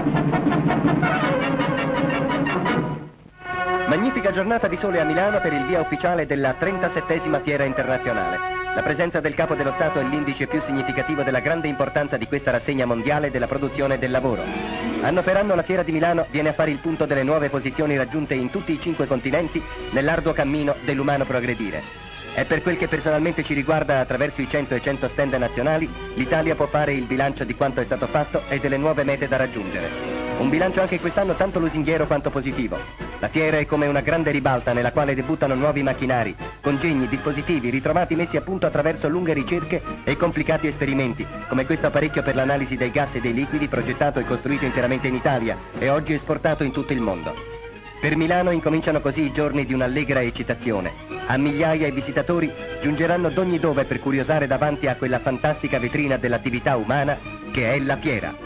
Magnifica giornata di sole a Milano per il via ufficiale della 37esima Fiera Internazionale. La presenza del Capo dello Stato è l'indice più significativo della grande importanza di questa rassegna mondiale della produzione e del lavoro. Anno per anno la Fiera di Milano viene a fare il punto delle nuove posizioni raggiunte in tutti i 5 continenti nell'arduo cammino dell'umano progredire. E per quel che personalmente ci riguarda, attraverso i 100 e 100 stand nazionali, l'Italia può fare il bilancio di quanto è stato fatto e delle nuove mete da raggiungere. Un bilancio anche quest'anno tanto lusinghiero quanto positivo. La fiera è come una grande ribalta nella quale debuttano nuovi macchinari, congegni, dispositivi ritrovati messi a punto attraverso lunghe ricerche e complicati esperimenti, come questo apparecchio per l'analisi dei gas e dei liquidi progettato e costruito interamente in Italia e oggi esportato in tutto il mondo. Per Milano incominciano così i giorni di un'allegra eccitazione. A migliaia i visitatori giungeranno d'ogni dove per curiosare davanti a quella fantastica vetrina dell'attività umana che è la fiera.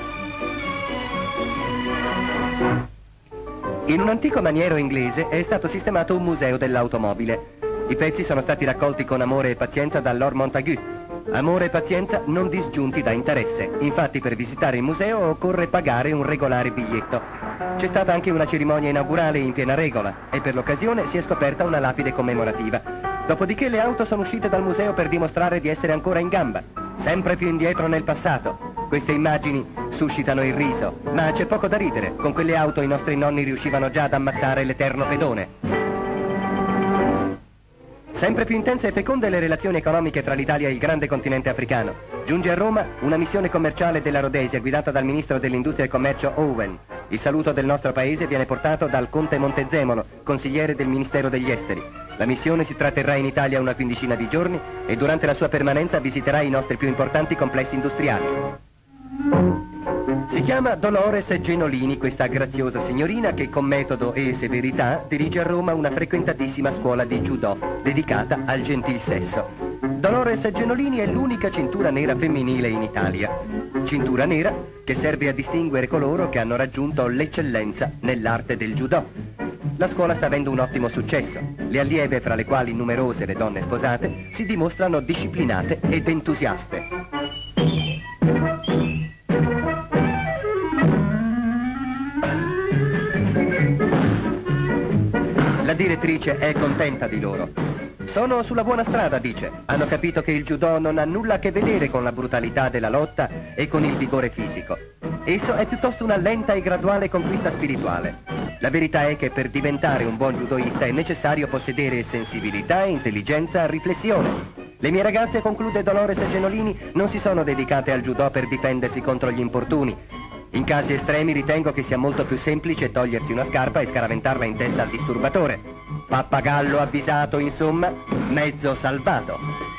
In un antico maniero inglese è stato sistemato un museo dell'automobile. I pezzi sono stati raccolti con amore e pazienza da Lord Montagu. Amore e pazienza non disgiunti da interesse. Infatti per visitare il museo occorre pagare un regolare biglietto. C'è stata anche una cerimonia inaugurale in piena regola e per l'occasione si è scoperta una lapide commemorativa. Dopodiché le auto sono uscite dal museo per dimostrare di essere ancora in gamba, sempre più indietro nel passato. Queste immagini suscitano il riso, ma c'è poco da ridere. Con quelle auto i nostri nonni riuscivano già ad ammazzare l'eterno pedone. Sempre più intense e feconde le relazioni economiche tra l'Italia e il grande continente africano. Giunge a Roma una missione commerciale della Rhodesia guidata dal ministro dell'Industria e Commercio Owen. Il saluto del nostro paese viene portato dal conte Montezemolo, consigliere del Ministero degli Esteri. La missione si tratterrà in Italia una quindicina di giorni e durante la sua permanenza visiterà i nostri più importanti complessi industriali. Si chiama Dolores Genolini, questa graziosa signorina che con metodo e severità dirige a Roma una frequentatissima scuola di judo dedicata al gentil sesso. Dolores Genolini è l'unica cintura nera femminile in Italia. Cintura nera che serve a distinguere coloro che hanno raggiunto l'eccellenza nell'arte del judo. La scuola sta avendo un ottimo successo. Le allieve, fra le quali numerose le donne sposate, si dimostrano disciplinate ed entusiaste. La direttrice è contenta di loro. Sono sulla buona strada, dice. Hanno capito che il judo non ha nulla a che vedere con la brutalità della lotta e con il vigore fisico. Esso è piuttosto una lenta e graduale conquista spirituale. La verità è che per diventare un buon judoista è necessario possedere sensibilità, intelligenza, riflessione. Le mie ragazze, conclude Dolores Genolini, non si sono dedicate al judo per difendersi contro gli infortuni. In casi estremi ritengo che sia molto più semplice togliersi una scarpa e scaraventarla in testa al disturbatore. Pappagallo avvisato, insomma, mezzo salvato.